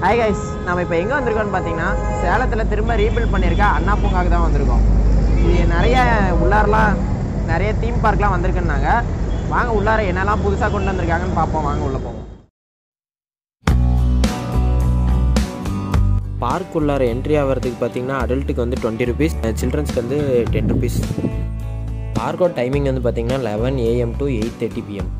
Hi guys, நம்ம இப்போ எங்கே வந்திருக்கோம்னு பார்த்தீங்கன்னா சேலத்தில் திரும்ப ரீபில்ட் பண்ணியிருக்க அண்ணா பூங்காவுக்கு தான் வந்திருக்கோம். இது நிறைய உள்ளாரெலாம் நிறைய தீம் பார்க்லாம் வந்திருக்குன்னாங்க. வாங்க உள்ளார என்னெல்லாம் புதுசாக கொண்டு வந்திருக்காங்கன்னு பார்ப்போம். வாங்க உள்ளே போவோம். பார்க் உள்ளார என்ட்ரி ஆகிறதுக்கு பார்த்தீங்கன்னா அடல்ட்டுக்கு வந்து 20 rupees, சில்ட்ரன்ஸ்க்கு வந்து 10 rupees. பார்க்கோட டைமிங் வந்து பார்த்தீங்கன்னா 11 AM to 8:30 PM.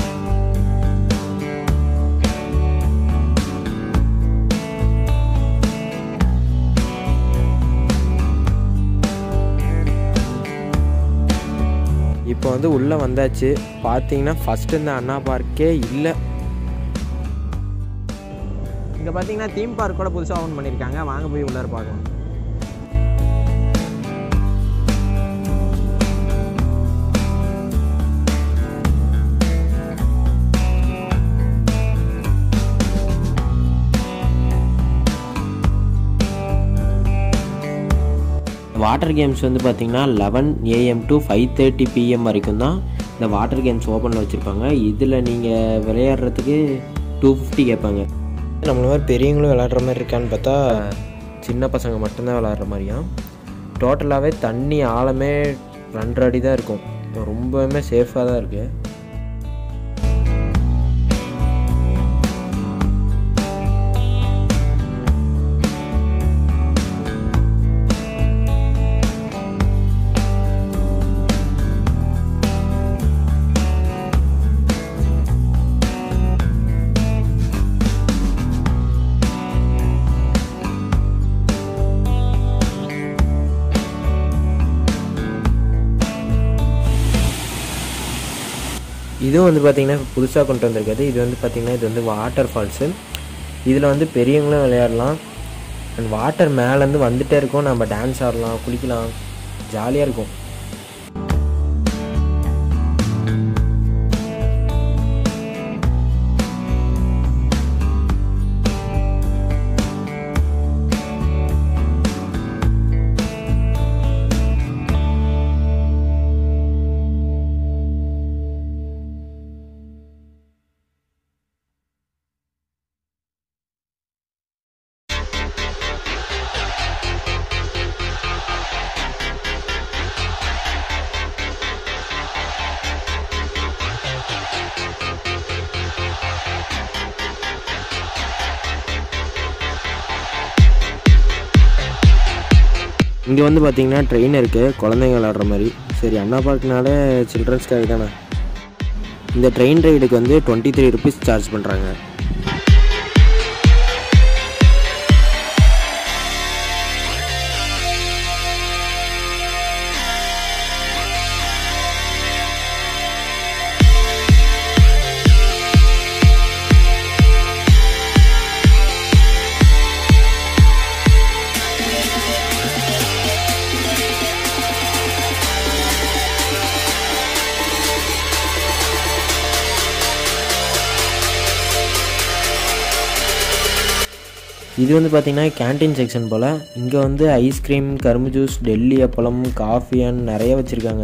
இப்போ வந்து உள்ளே வந்தாச்சு. பார்த்தீங்கன்னா ஃபஸ்ட்டு இந்த அண்ணா பார்க்கே இல்லை. இங்கே பார்த்தீங்கன்னா தீம் பார்க் கூட புதுசாக ஓப்பன் பண்ணியிருக்காங்க. வாங்க போய் உள்ளார பார்க்கலாம். வாட்டர் கேம்ஸ் வந்து பார்த்திங்கன்னா 11 AM to 5:30 PM வரைக்கும் தான் இந்த வாட்டர் கேம்ஸ் ஓப்பனில் வச்சுருப்பாங்க. இதில் நீங்கள் விளையாடுறதுக்கு 250 கேட்பாங்க. நம்மள மாதிரி பெரியவங்களும் விளையாடுற மாதிரி இருக்கான்னு பார்த்தா சின்ன பசங்க மட்டும்தான் விளையாடுற மாதிரியாம். டோட்டலாகவே தண்ணி ஆழமே 2 அடி தான் இருக்கும். ரொம்பவுமே சேஃபாக தான் இருக்குது. இதுவும் வந்து பார்த்திங்கன்னா புதுசாக கொண்டு வந்திருக்காது. இது வந்து பார்த்திங்கன்னா இது வந்து வாட்டர் ஃபால்ஸு. இதில் வந்து பெரியவங்களும் விளையாடலாம். அண்ட் வாட்டர் மேலேருந்து வந்துகிட்டே இருக்கும். நம்ம டான்ஸ் ஆடலாம், குளிக்கலாம், ஜாலியாக இருக்கும். இங்கே வந்து பார்த்திங்கன்னா ட்ரெயின் இருக்குது, குழந்தைங்க விளையாடுற மாதிரி. சரி, அண்ணா பார்க்னாலே சில்ட்ரன்ஸ்க்காக தானே. இந்த ட்ரெயின் ரைடுக்கு வந்து 23 rupees சார்ஜ் பண்ணுறாங்க. இது வந்து பார்த்திங்கன்னா கேன்டீன் செக்ஷன் போல். இங்கே வந்து ஐஸ்கிரீம், கரும்பு ஜூஸ், டெல்லி அப்பளம், காஃபி அண்ட் நிறைய வச்சுருக்காங்க.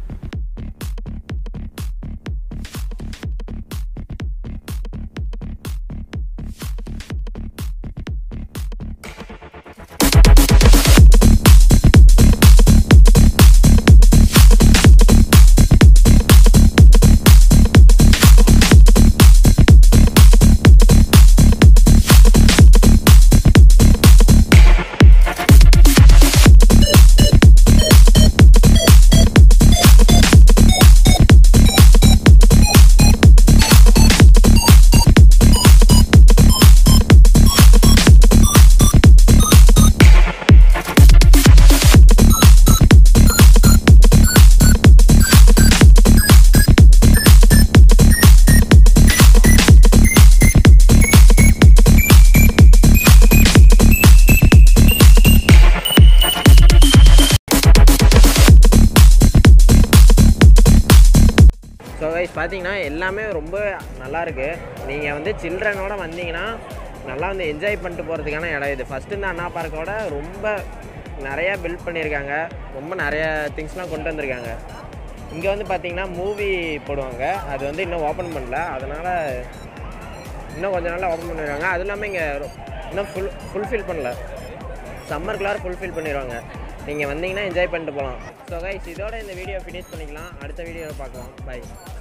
ஸோ கைஸ் பார்த்தீங்கன்னா எல்லாமே ரொம்ப நல்லாயிருக்கு. நீங்கள் வந்து சில்ட்ரனோட வந்தீங்கன்னா நல்லா வந்து என்ஜாய் பண்ணிட்டு போகிறதுக்கான இடம் இது. ஃபஸ்ட்டு இந்த அண்ணா பார்க்கோட ரொம்ப நிறையா பில்ட் பண்ணியிருக்காங்க. ரொம்ப நிறைய திங்ஸ்லாம் கொண்டு வந்திருக்காங்க. இங்கே வந்து பார்த்திங்கன்னா மூவி போடுவாங்க. அது வந்து இன்னும் ஓப்பன் பண்ணல. அதனால் இன்னும் கொஞ்ச நாளில் ஓப்பன் பண்ணிடுவாங்க. அதுவும் இல்லாமல் இங்கே இன்னும் ஃபுல்ஃபில் பண்ணல. சம்மருக்குள்ளார ஃபுல்ஃபில் பண்ணிடுவாங்க. நீங்கள் வந்தீங்கன்னா என்ஜாய் பண்ணிட்டு போகலாம். ஸோ கைஸ், இதோட இந்த வீடியோ ஃபினிஷ் பண்ணிக்கலாம். அடுத்த வீடியோவை பார்க்கலாம். பை.